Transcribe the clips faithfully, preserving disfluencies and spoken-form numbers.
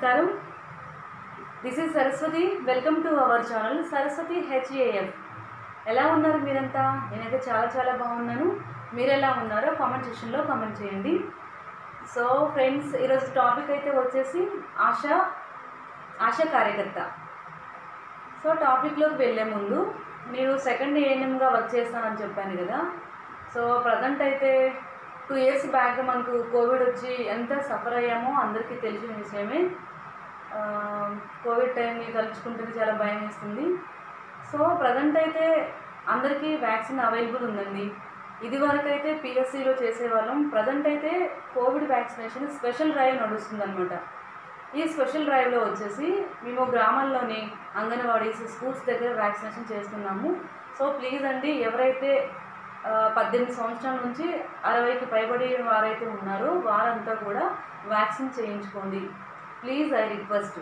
నమస్కారం. This is Saraswati. Welcome to our channel Saraswati HAF. ఎలా ఉన్నారు మీరంతా? నేనైతే చాలా చాలా బాగున్నాను. మీరు ఎలా ఉన్నారో కామెంట్ సెక్షన్లో కామెంట్ చేయండి. సో ఫ్రెండ్స్, ఈరోజు టాపిక్ అయితే వచ్చేసి ఆశ ఆశా కార్యకర్త. సో టాపిక్లోకి వెళ్ళే ముందు, నేను సెకండ్ ఏఎన్ఎంగా వర్క్ చేస్తానని చెప్పాను కదా. సో ప్రజెంట్ అయితే టూ ఇయర్స్ బ్యాక్ మనకు కోవిడ్ వచ్చి ఎంత సఫర్ అయ్యామో అందరికీ తెలిసిన విషయమే. కోవిడ్ టైంని తలుచుకుంటే చాలా భయం వేస్తుంది. సో ప్రజెంట్ అయితే అందరికీ వ్యాక్సిన్ అవైలబుల్ ఉందండి. ఇది వరకు అయితే పిఎస్సిలో చేసేవాళ్ళం. ప్రజెంట్ అయితే కోవిడ్ వ్యాక్సినేషన్ స్పెషల్ డ్రైవ్ నడుస్తుంది అనమాట. ఈ స్పెషల్ డ్రైవ్లో వచ్చేసి మేము గ్రామాల్లోని అంగన్వాడీస్, స్కూల్స్ దగ్గర వ్యాక్సినేషన్ చేస్తున్నాము. సో ప్లీజ్ అండి, ఎవరైతే పద్దెనిమిది సంవత్సరాల నుంచి అరవైకి పైబడి వారైతే ఉన్నారో వారంతా కూడా వ్యాక్సిన్ చేయించుకోండి ప్లీజ్. I request.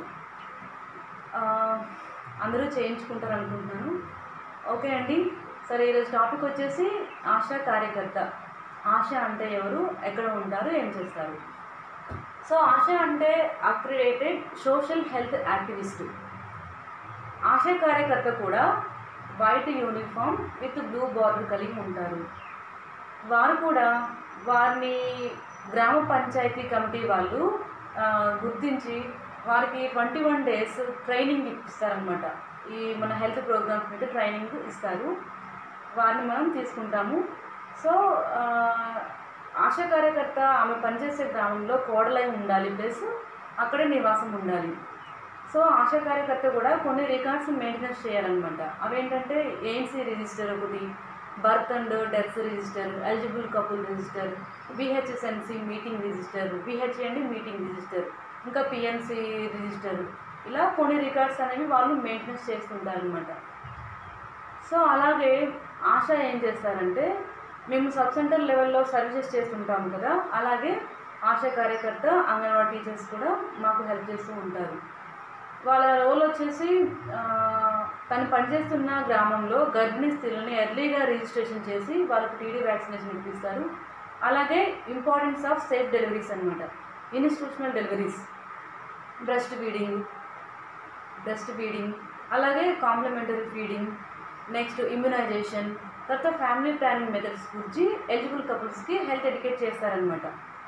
అందరూ చేయించుకుంటారు అనుకుంటున్నాను. ఓకే అండి. సరే, ఈరోజు టాపిక్ వచ్చేసి ఆశా కార్యకర్త. ఆశ అంటే ఎవరు, ఎక్కడ ఉంటారు, ఏం చేస్తారు? సో ఆశ అంటే accredited social health activist. ASHA కార్యకర్త కూడా white uniform with blue border కలిగి ఉంటారు. వారు కూడా వారిని గ్రామ పంచాయతీ కమిటీ వాళ్ళు గుర్తించి వారికి ట్వంటీ వన్ డేస్ ట్రైనింగ్ ఇప్పిస్తారనమాట. ఈ మన హెల్త్ ప్రోగ్రామ్స్ మీద ట్రైనింగ్ ఇస్తారు. వారిని మనం తీసుకుంటాము. సో ఆశా కార్యకర్త ఆమె పనిచేసే గ్రామంలో కోడలై ఉండాలి, ప్లస్ అక్కడే నివాసం ఉండాలి. సో ఆశా కార్యకర్త కూడా కొన్ని రికార్డ్స్ మెయింటెనెన్స్ చేయాలన్నమాట. అవేంటంటే ఏఎన్సీ రిజిస్టర్ ఒకటి, birth and death register, eligible couple register, VHSNC meeting register, VHA అండి మీటింగ్ రిజిస్టర్, ఇంకా పిఎన్సి రిజిస్టర్, ఇలా కొన్ని రికార్డ్స్ అనేవి వాళ్ళు మెయింటెనెన్స్ చేస్తుంటారనమాట. సో అలాగే ఆశ ఏం చేస్తారంటే, మేము సబ్ సెంటర్ లెవెల్లో సర్వీసెస్ చేస్తుంటాము కదా, అలాగే ఆశా కార్యకర్త, అంగన్వాడీ టీచర్స్ కూడా మాకు హెల్ప్ చేస్తూ ఉంటారు. వాళ్ళ రోల్ వచ్చేసి తను పనిచేస్తున్న గ్రామంలో గర్భిణీ స్త్రీలని ఎర్లీగా రిజిస్ట్రేషన్ చేసి వాళ్ళకి టీడీ వ్యాక్సినేషన్ ఇప్పిస్తారు. అలాగే ఇంపార్టెన్స్ ఆఫ్ సేఫ్ డెలివరీస్ అనమాట. Institutional deliveries, breast feeding breast feeding అలాగే కాంప్లిమెంటరీ ఫీడింగ్, నెక్స్ట్ ఇమ్యునైజేషన్, తర్వాత ఫ్యామిలీ ప్లానింగ్ మెథడ్స్ గురించి ఎలిజిబుల్ కపుల్స్కి హెల్త్ ఎడ్యుకేట్ చేస్తారనమాట.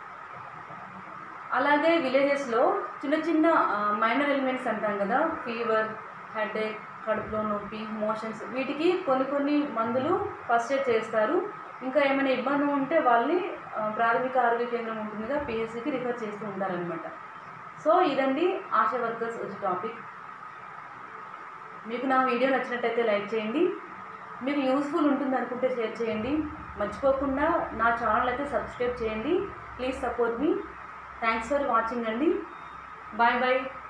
అలాగే విలేజెస్లో చిన్న చిన్న మైనర్ ఎలిమెంట్స్ అంటాం కదా, ఫీవర్, హెడేక్, కడుపులో నొప్పి, మోషన్స్, వీటికి కొన్ని కొన్ని మందులు ఫస్ట్ ఎయిడ్ చేస్తారు. ఇంకా ఏమైనా ఇబ్బంది ఉంటే వాళ్ళని ప్రాథమిక ఆరోగ్య కేంద్రం ఉంటుందిగా, పిహెచ్సికి రిఫర్ చేస్తూ ఉంటారనమాట. సో ఇదండి ఆశా వర్కర్స్ వచ్చే టాపిక్. మీకు నా వీడియో నచ్చినట్టయితే లైక్ చేయండి. మీకు యూస్ఫుల్ ఉంటుంది అనుకుంటే షేర్ చేయండి. మర్చిపోకుండా నా ఛానల్ అయితే సబ్స్క్రైబ్ చేయండి. Please support me. Thanks for watching అండి. Bye bye.